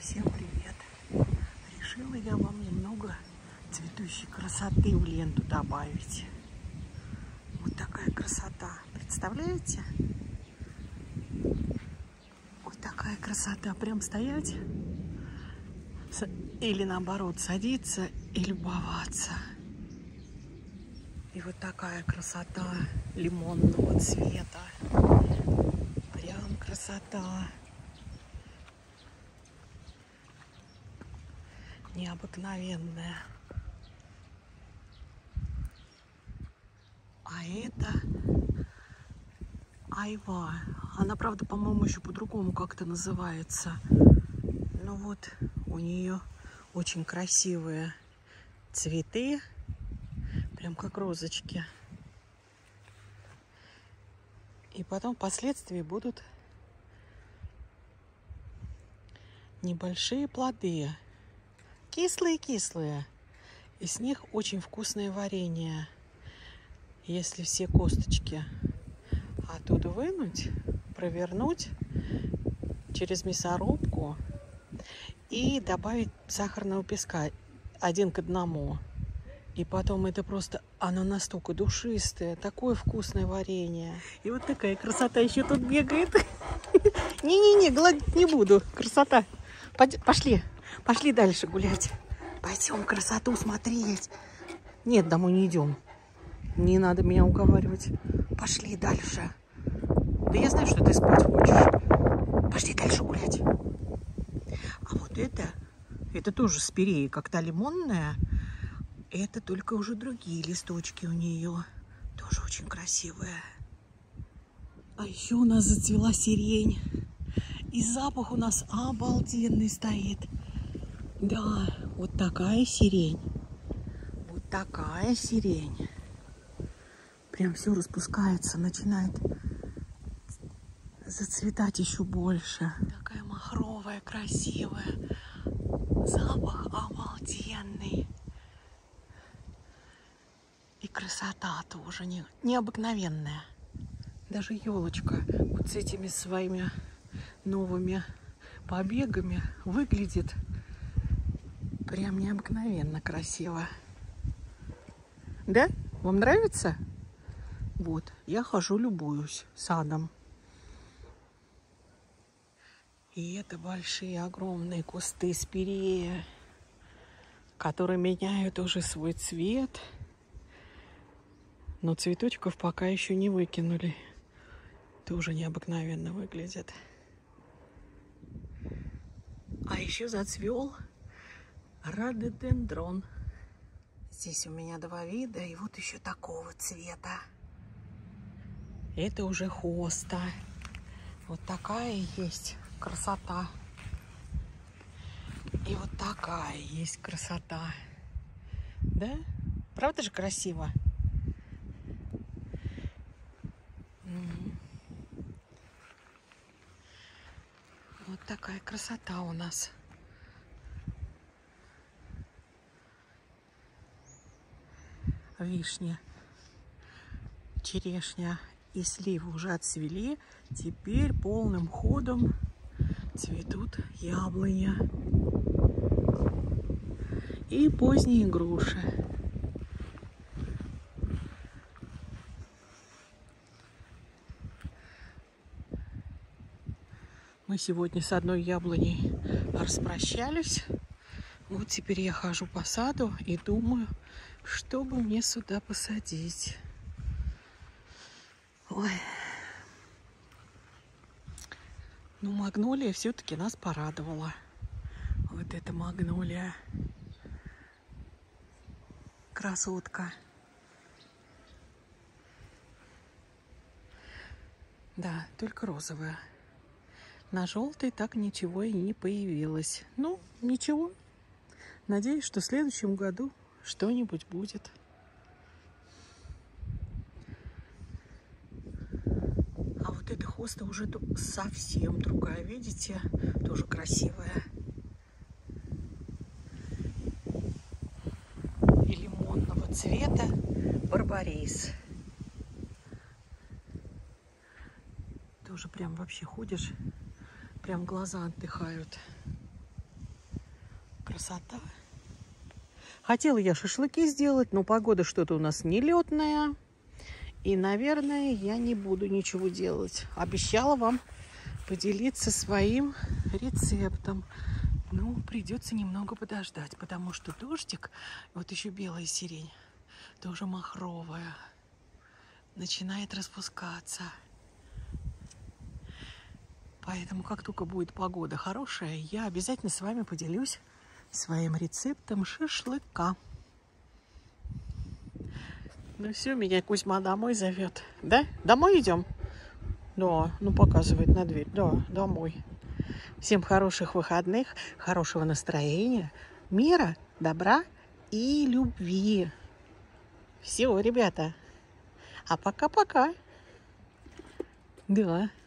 Всем привет! Решила я вам немного цветущей красоты в ленту добавить. Вот такая красота. Представляете? Вот такая красота. Прям стоять или наоборот садиться и любоваться. И вот такая красота лимонного цвета. Прям красота. Необыкновенная. А это айва. Она, правда, по-моему, еще по-другому как-то называется. Но вот у нее очень красивые цветы. Прям как розочки. И потом впоследствии будут небольшие плоды. Кислые-кислые. И с них очень вкусное варенье. Если все косточки оттуда вынуть, провернуть через мясорубку и добавить сахарного песка 1 к 1. И потом это просто, оно настолько душистое, такое вкусное варенье. И вот такая красота еще тут бегает. Не-не-не, гладить не буду. Красота. Пошли дальше гулять. Пойдем красоту смотреть. Нет, домой не идем. Не надо меня уговаривать. Пошли дальше. Да я знаю, что ты спать хочешь. Пошли дальше гулять. А вот это тоже спирея, как та лимонная. Это только уже другие листочки у нее. Тоже очень красивые. А еще у нас зацвела сирень. И запах у нас обалденный стоит. Да, вот такая сирень. Вот такая сирень. Прям все распускается, начинает зацветать еще больше. Такая махровая, красивая. Запах обалденный. И красота тоже необыкновенная. Даже елочка вот с этими своими новыми побегами выглядит прям необыкновенно красиво. Да? Вам нравится? Вот, я хожу, любуюсь садом. И это большие, огромные кусты спирея, которые меняют уже свой цвет. Но цветочков пока еще не выкинули. Тоже необыкновенно выглядит. А еще зацвел рододендрон. Здесь у меня 2 вида, и вот еще такого цвета. Это уже хоста. Вот такая есть красота. И вот такая есть красота. Да? Правда же красиво? Вот такая красота у нас. Вишня, черешня и сливы уже отцвели. Теперь полным ходом цветут яблоня и поздние груши. Мы сегодня с одной яблоней распрощались. Вот теперь я хожу по саду и думаю, что бы мне сюда посадить. Ой. Ну, магнолия все-таки нас порадовала. Вот эта магнолия. Красотка. Да, только розовая. На желтой так ничего и не появилось. Ну, ничего. Надеюсь, что в следующем году что-нибудь будет. А вот эта хоста уже совсем другая. Видите? Тоже красивая. И лимонного цвета барбарис. Тоже прям вообще ходишь, прям глаза отдыхают. Красота. Хотела я шашлыки сделать, но погода что-то у нас нелетная. И, наверное, я не буду ничего делать. Обещала вам поделиться своим рецептом. Ну, придется немного подождать, потому что дождик, вот еще белая сирень, тоже махровая, начинает распускаться. Поэтому, как только будет погода хорошая, я обязательно с вами поделюсь своим рецептом шашлыка. Ну все, меня Кузьма домой зовет. Да? Домой идем? Да, ну показывает на дверь. Да, домой. Всем хороших выходных, хорошего настроения, мира, добра и любви. Все, ребята. А пока-пока. Да.